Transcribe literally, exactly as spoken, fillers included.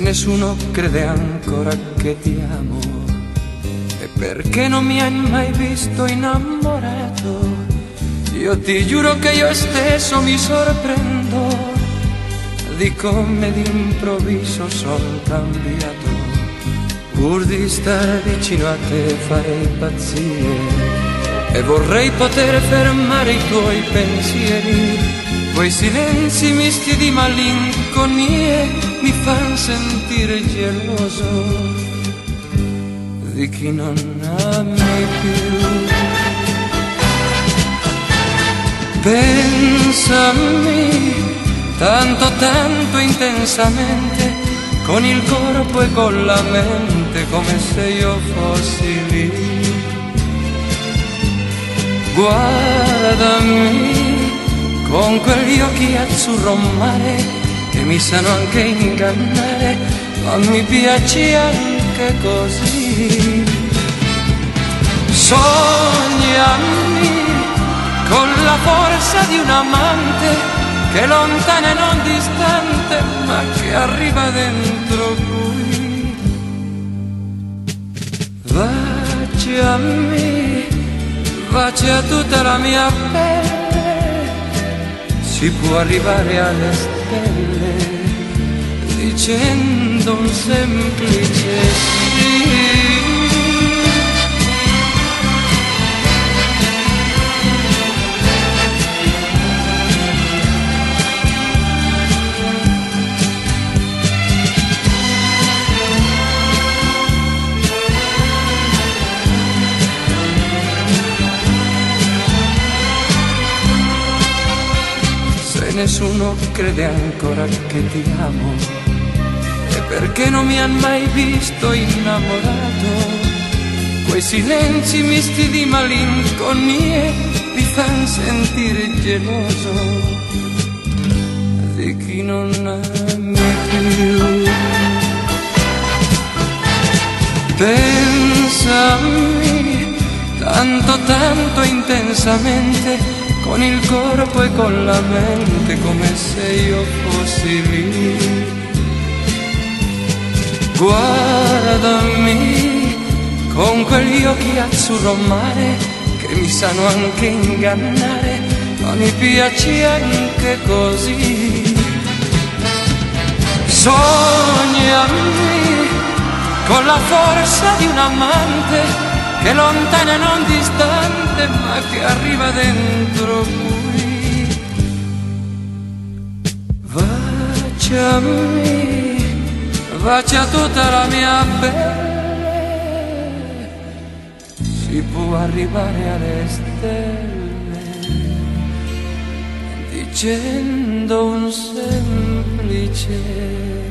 nessuno crede ancora che ti amo, e perché non mi hai mai visto innamorato, io ti giuro che io stesso mi sorprendo di come d'improvviso sono cambiato. Pur di stare vicino a te farei pazzie e vorrei poter fermare i tuoi pensieri. Quei silenzi misti di malinconie mi fanno sentire geloso di chi non ami più. Pensami tanto tanto intensamente, con il corpo e con la mente, come se io fossi lì. Guardami con quegli occhi azzurro mare che mi sanno anche ingannare, ma mi piaci anche così. Sognami con la forza di un amante che è lontana e non distante, ma che arriva dentro lui. Baciami, bacia tutta la mia pelle, si può arrivare alle stelle dicendo un semplice sì. Nessuno crede ancora che ti amo, e perché non mi han mai visto innamorato. Quei silenzi misti di malinconie mi fan sentire geloso di chi non ami più. Pensami tanto tanto intensamente, con il corpo e con la mente, come se io fossi lì. Guardami con quegli occhi azzurro mare che mi sanno anche ingannare, ma mi piaci anche così. Sognami con la forza di un amante che è lontana e non distante, ma che arriva dentro lui. Baciami, bacia tutta la mia pelle, si può arrivare alle stelle dicendo un semplice